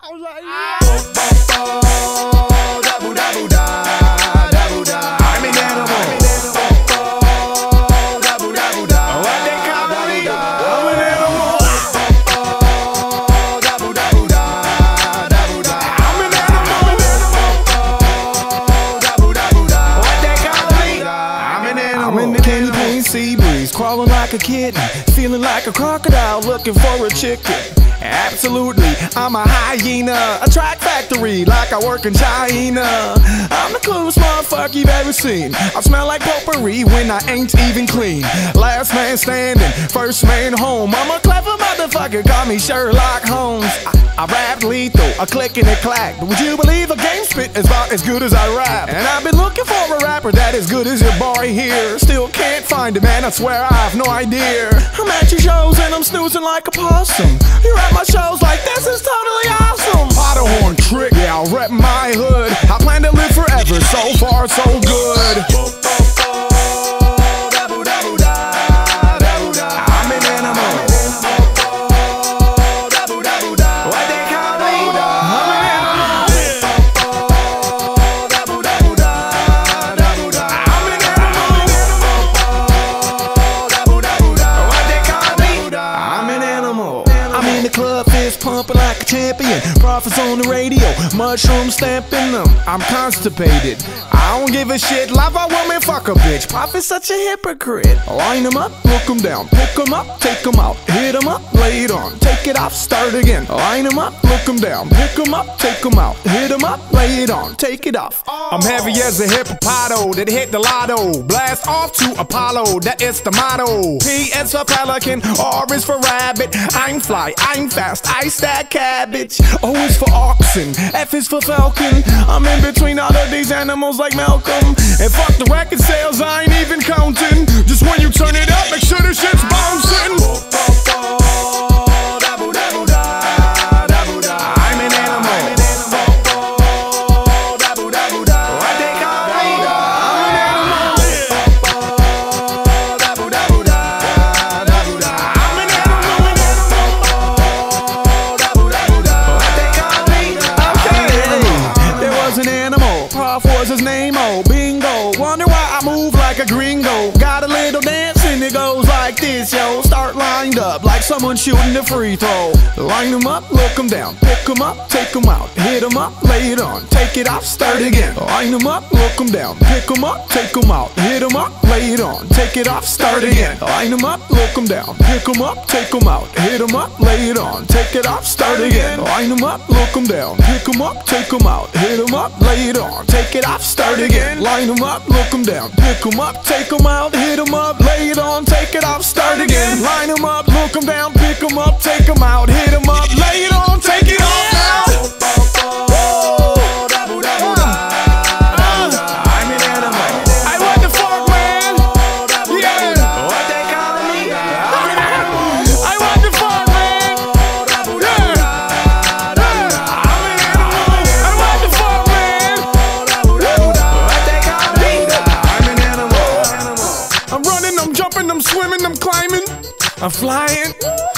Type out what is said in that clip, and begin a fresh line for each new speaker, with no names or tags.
I was like,
I'm an animal. What they call me? I'm an animal. I'm an animal. What they call me? I'm an animal.
I'm in the candy cane sea breeze, crawling like a kitten, feeling like a crocodile, looking for a chicken. Absolutely, I'm a hyena, a track factory like I work in China. I'm the coolest motherfucker you've ever seen. I smell like potpourri when I ain't even clean. Last man standing, first man home. I'm a clever motherfucker, call me Sherlock Holmes. I rap lethal, a click and a clack. But would you believe a game spit is about as good as I rap? And I've been looking for a rapper that as good as your boy here. Still can't find it, man, I swear I have no idea. I'm at your shows and I'm snoozing like a possum. You're at my shows like this is totally awesome. Powderhorn trick, yeah, I'll rep my hood. I plan to live forever, so far so good. I'm an animal.
What they call me?
I'm an animal.
I'm an animal. What they call me?
I'm an animal. I'm in the club, fist pumping like a champion. Prof is on the radio, mushroom stamping them. I'm constipated, I don't give a shit. Love a woman, fuck a bitch. Prof is such a hypocrite. Line them up, look them down, pick them up, take them out, hit them up, lay it on, take it off, start again. Line them up, look them down, pick them up, take them out, hit them up, lay it on, take it off. I'm heavy as a hippopoto that hit the lotto. Blast off to Apollo, that is the motto. P is for pelican, R is for rabbit. I'm fly, I'm fast, I stack cabbage. O is for oxen, F is for falcon. I'm in between all of these animals like Malcolm. And fuck the record sales, I ain't even counting. Just when you turn it up, make sure the shit's bouncing.
I'm an animal. What they call me? I'm an animal. I'm an animal. What they call me?
Okay, there was an animal, Prof was his name-o, bingo. Wonder why I move like a gringo. Got a little dance and it goes like this, yo. Start lined up like someone shooting the free throw. Line them up, look them down, pick them up, take them out, hit them up, lay it on, take it off, start again. Line them up, look them down, pick them up, take them out, hit them up, lay it on, take it off, start again. Line them up, look them down, pick them up, take them out, hit them up, lay it on, take it off, start again. Line them up, look them down, pick them up, take them out, hit them up, lay it on, take it off, start again. Line them up, look them down, pick them up, take them out, hit them up, lay it on, take it off, start again. Line them up, look them down, pick them up, take them out, hit them up, lay it on, take it off now.
I'm an animal.
Hey, what the fuck, man? Yeah.
What they call me? I'm an animal.
Hey, what the fuck, man? Yeah.
I'm an animal.
Hey, what the fuck, man?
What they call me? I'm an animal.
I'm running, I'm jumping, I'm swimming, I'm climbing, I'm flying.